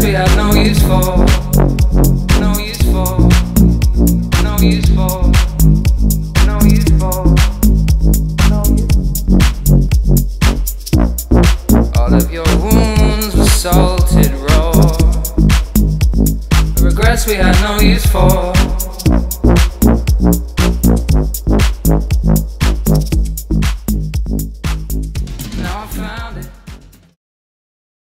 we had no use for, no use for, no use for, no use for, no use. All of your wounds were salted raw. The regrets we had no use for.